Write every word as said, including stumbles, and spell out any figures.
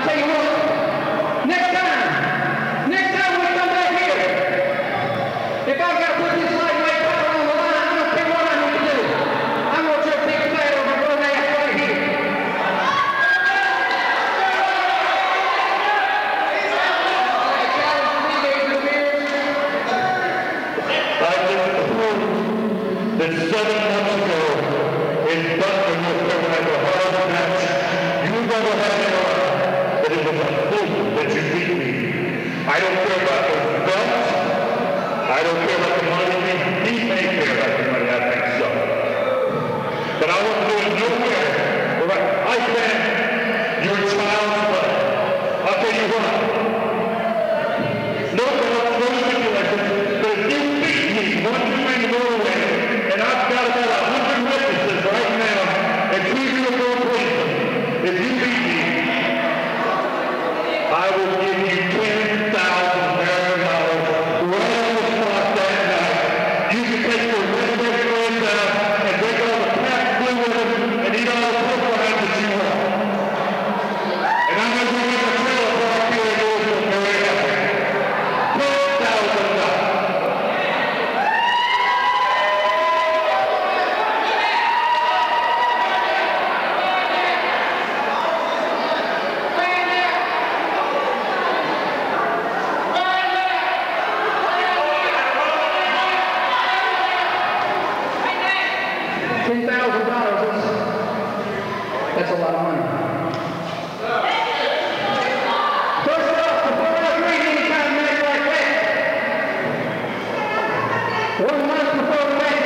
tell you what, next time, next time we come back here, if I've got to put this lightweight power on the line, I'm going to tell you what I need to do. I'm going to just pick fat over one ass right here. That seven months ago in Butler, North Carolina, a hard match, you never had it on, but it was a fluke that you beat me. I don't care about those belts. I don't care about the money. He may care about the money, I think so. But I want to do it nowhere. Right? I said, you're a child's play. I'll tell you what. No belt, no stipulations, but if you beat me one swing in Norway, and I've got about a hundred witnesses right now, and two uniform policemen. If you beat me, I will give you ten thousand American dollars right on the spot that night. You can take your red friends out and drink all the packed blue with them and eat all the pork rinds that you want. And I'm going to bring up a trailer park here in Louisburg very happy. ten thousand dollars. ten thousand dollars, that's a lot of money. First off, before I agree to any kind of match like that, one month before the match